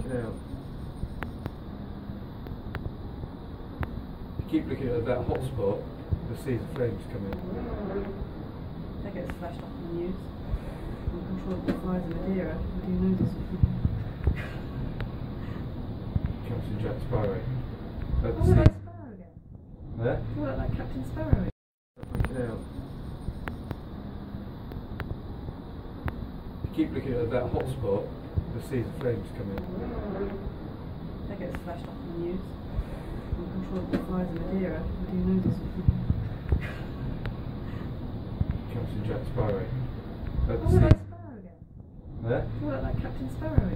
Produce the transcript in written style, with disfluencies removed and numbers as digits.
it out. If you keep looking at that hot spot, you'll see the flames coming. That gets flashed up on the news. Uncontrollable fires in Madeira. What do you know this? Captain Jack Sparrow. At Oh, sea. like Sparrow again. There? Oh, like Captain Sparrow. Make it out. If you keep looking at that hot spot, you'll see the flames coming. That gets flashed up on the news. Uncontrollable fires in Madeira. What do you know this? Captain Jack Sparrow. At Oh, sea. like Sparrow again. There? Oh, like Captain Sparrow.